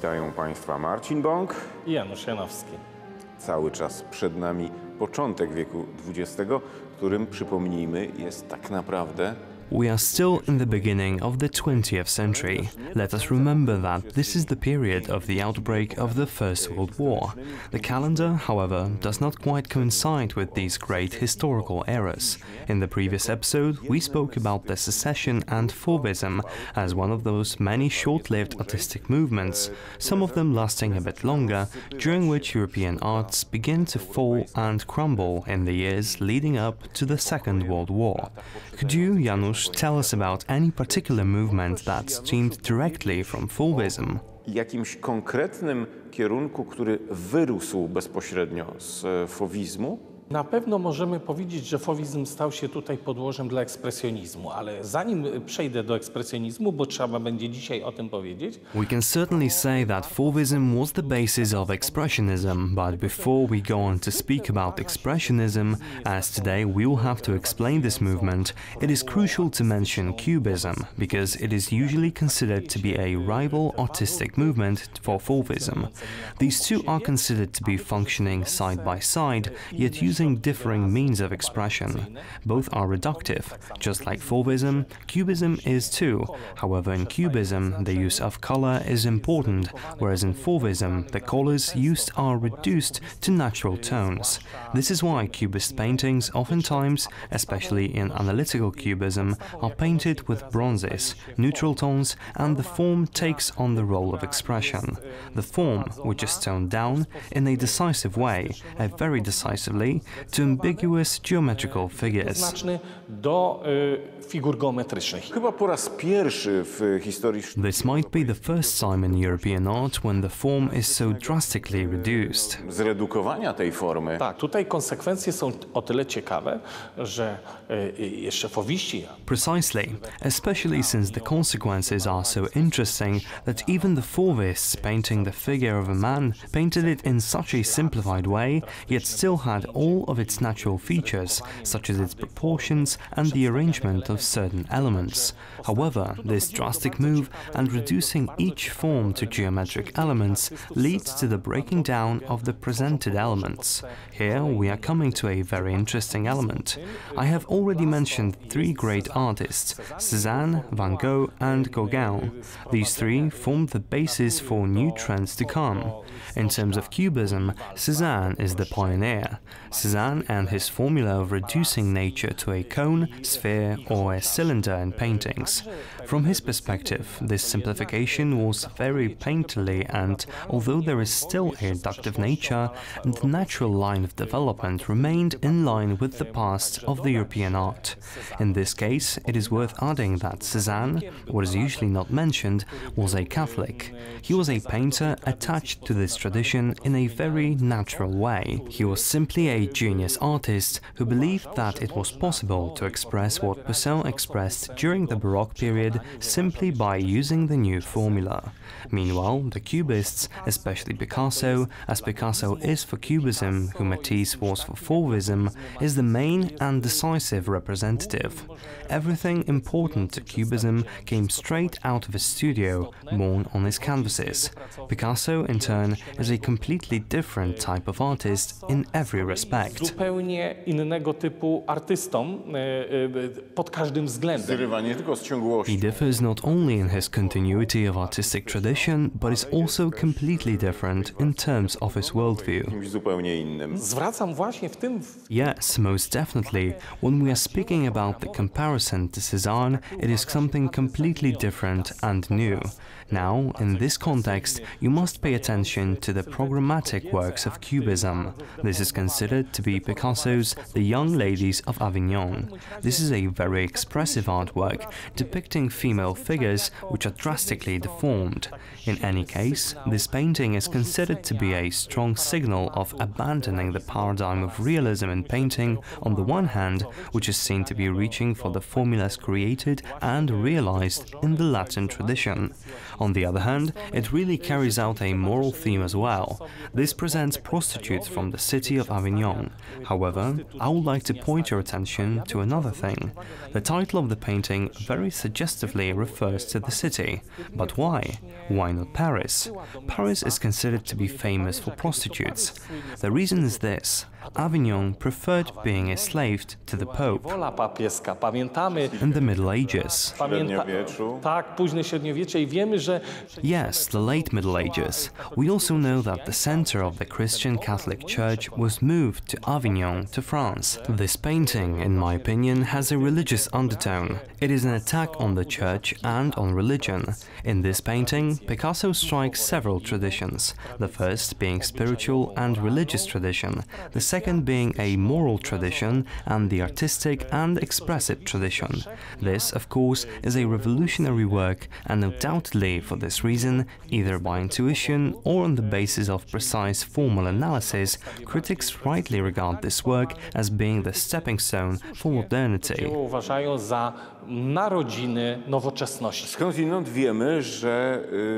Witają Państwa Marcin Bąk i Janusz Janowski. Cały czas przed nami początek wieku XX, którym, przypomnijmy, jest tak naprawdę... We are still in the beginning of the 20th century. Let us remember that this is the period of the outbreak of the First World War. The calendar, however, does not quite coincide with these great historical eras. In the previous episode, we spoke about the secession and Fauvism as one of those many short-lived artistic movements, some of them lasting a bit longer, during which European arts begin to fall and crumble in the years leading up to the Second World War. Could you, Janusz, tell us about any particular movement that stemmed directly from Fauvism? Jakimś konkretnym kierunku, który wyrósł bezpośrednio z fauvizmu? Na pewno możemy powiedzieć, że fauvizm stał się tutaj podłożem dla ekspresjonizmu, ale zanim przejdę do ekspresjonizmu, bo trzeba będzie dzisiaj o tym powiedzieć. We can certainly say that Fauvism was the basis of expressionism, but before we go on to speak about expressionism, as today we will have to explain this movement, it is crucial to mention Cubism, because it is usually considered to be a rival artistic movement for Fauvism. These two are considered to be functioning side by side, yet using differing means of expression. Both are reductive. Just like Fauvism, Cubism is too. However, in Cubism, the use of color is important, whereas in Fauvism, the colors used are reduced to natural tones. This is why Cubist paintings oftentimes, especially in analytical Cubism, are painted with bronzes, neutral tones, and the form takes on the role of expression. The form, which is toned down in a decisive way, very decisively, to ambiguous geometrical figures. Chyba po raz pierwszy w historii... This might be the first time in European art when the form is so drastically reduced. Zredukowania tej formy. Tak, tutaj konsekwencje są o tyle ciekawe, że jeszcze fauviści... Precisely, especially since the consequences are so interesting that even the Fauvists painting the figure of a man painted it in such a simplified way, yet still had all of its natural features, such as its proportions and the arrangement of certain elements. However, this drastic move and reducing each form to geometric elements leads to the breaking down of the presented elements. Here we are coming to a very interesting element. I have already mentioned three great artists, Cézanne, Van Gogh and Gauguin. These three formed the basis for new trends to come. In terms of Cubism, Cézanne is the pioneer. Cézanne and his formula of reducing nature to a cone, sphere or a cylinder in paintings. From his perspective, this simplification was very painterly, and although there is still a reductive nature, the natural line of development remained in line with the past of the European art. In this case, it is worth adding that Cézanne, what is usually not mentioned, was a Catholic. He was a painter attached to this tradition in a very natural way. He was simply a genius artist who believed that it was possible to express what Poussin expressed during the Baroque period simply by using the new formula. Meanwhile, the Cubists, especially Picasso, as Picasso is for Cubism, who Matisse was for Fauvism, is the main and decisive representative. Everything important to Cubism came straight out of his studio, born on his canvases. Picasso, in turn, is a completely different type of artist in every respect. Zupełnie innego typu artystą pod każdym względem. He differs not only in his continuity of artistic tradition, but is also completely different in terms of his worldview. Zwracam właśnie w tym... Yes, most definitely. When we are speaking about the comparison to Cézanne, it is something completely different and new. Now, in this context, you must pay attention to the programmatic works of Cubism. This is considered to be Picasso's The Young Ladies of Avignon. This is a very expressive artwork, depicting female figures which are drastically deformed. In any case, this painting is considered to be a strong signal of abandoning the paradigm of realism in painting on the one hand, which is seen to be reaching for the formulas created and realized in the Latin tradition. On the other hand, it really carries out a moral theme as well. This presents prostitutes from the city of Avignon. town. However, I would like to point your attention to another thing. The title of the painting very suggestively refers to the city. But why? Why not Paris? Paris is considered to be famous for prostitutes. The reason is this. Avignon preferred being a slave to the Pope Wola papieska, pamiętamy. in the Middle Ages. Średniowieczu. Tak, późne średniowiecze i wiemy, że Yes, the late Middle Ages. We also know that the center of the Christian Catholic Church was moved to Avignon, to France. This painting, in my opinion, has a religious undertone. It is an attack on the church and on religion. In this painting, Picasso strikes several traditions, the first being spiritual and religious tradition, the second being a moral tradition, and the artistic and expressive tradition. This, of course, is a revolutionary work, and undoubtedly for this reason, either by intuition or on the basis of precise formal analysis, critics rightly regard this work as being the stepping stone for modernity. dzieło uważają za narodziny nowoczesności. Skądinąd wiemy, że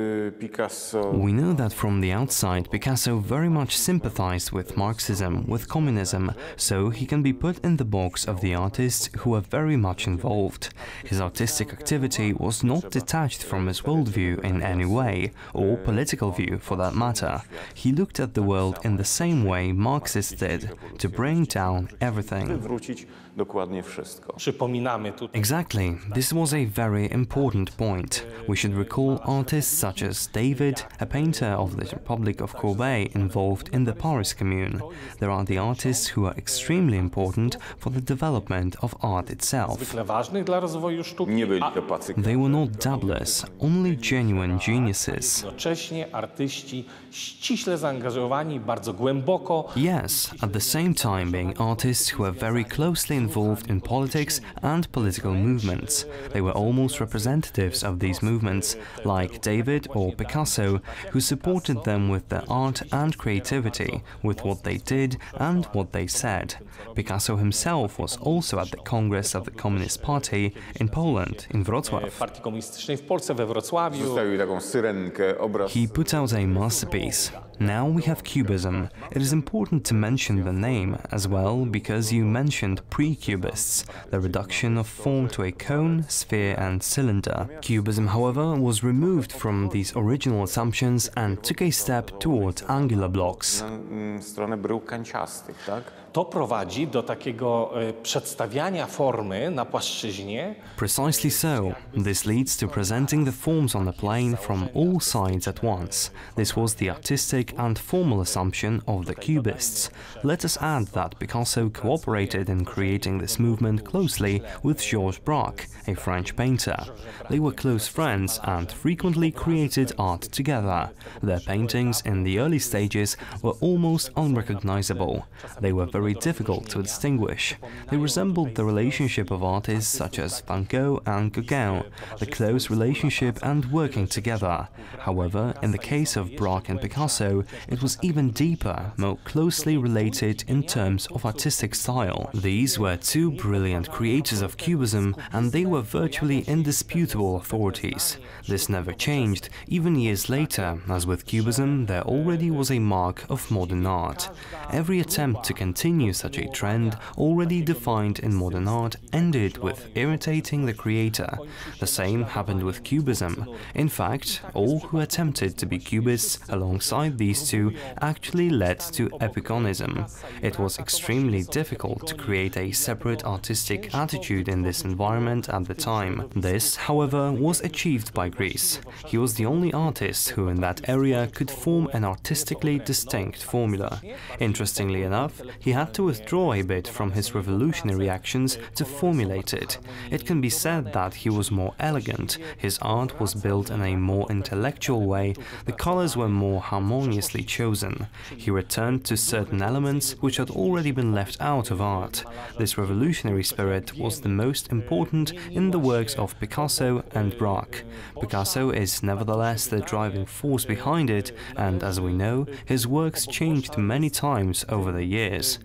Picasso We know that from the outside, Picasso very much sympathized with Marxism, with communism, so he can be put in the box of the artists who were very much involved. His artistic activity was not detached from his worldview in any way, or political view for that matter. He looked at the world in the same way Marxists did, to bring down everything. wywrócić dokładnie wszystko. Przypominamy tutaj. Exactly, this was a very important point. We should recall artists such as David, a painter of the Republic of Courbet involved in the Paris Commune. There are the artists who are extremely important for the development of art itself. Zwykle ważnych dla rozwoju sztuki, Nie byli a to pacyki. They were not dabblers, only genuine geniuses. jednocześnie artyści ściśle zaangażowani, bardzo głęboko. Yes, at the same time being artists who were very closely involved in politics and political movements. They were almost representatives of these movements, like David or Picasso, who supported them with their art and creativity, with what they did and what they said. Picasso himself was also at the Congress of the Communist Party in Poland, in Wrocław. Partii Komunistycznej w Polsce, we Wrocławiu. Zostawił taką syrenkę, obraz. He put out a masterpiece. Now we have Cubism. It is important to mention the name as well because you mentioned pre-Cubists, the reduction of form to a cone, sphere and cylinder. Cubism, however, was removed from these original assumptions and took a step toward angular blocks. Na stronę brył kanciastych, tak? To prowadzi do takiego przedstawiania formy na płaszczyźnie. Precisely so. This leads to presenting the forms on the plane from all sides at once. This was the artistic and formal assumption of the Cubists. Let us add that Picasso cooperated in creating this movement closely with Georges Braque, a French painter. They were close friends and frequently created art together. Their paintings in the early stages were almost unrecognizable. They were very difficult to distinguish. They resembled the relationship of artists such as Van Gogh and Gauguin, the close relationship and working together. However, in the case of Braque and Picasso, it was even deeper, more closely related in terms of artistic style. These were two brilliant creators of Cubism, and they were virtually indisputable authorities. This never changed, even years later, as with Cubism there already was a mark of modern art. Every attempt to continue such a trend, already defined in modern art, ended with irritating the creator. The same happened with Cubism. In fact, all who attempted to be Cubists alongside these two actually led to epiconism. It was extremely difficult to create a separate artistic attitude in this environment at the time. This, however, was achieved by Greece. He was the only artist who in that area could form an artistically distinct formula. Interestingly enough, he had to withdraw a bit from his revolutionary actions to formulate it. It can be said that he was more elegant, his art was built in a more intellectual way, the colors were more harmoniously chosen. He returned to certain elements which had already been left out of art. This revolutionary spirit was the most important in the works of Picasso and Braque. Picasso is nevertheless the driving force behind it, and as we know, his works changed many times over the years.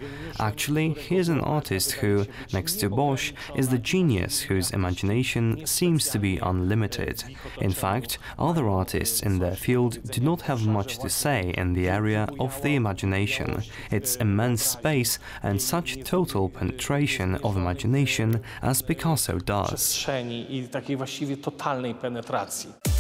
Actually, here's an artist who, next to Bosch, is the genius whose imagination seems to be unlimited. In fact, other artists in their field do not have much to say in the area of the imagination, its immense space and such total penetration of imagination as Picasso does. Przestrzeni i takiej właściwie totalnej penetracji.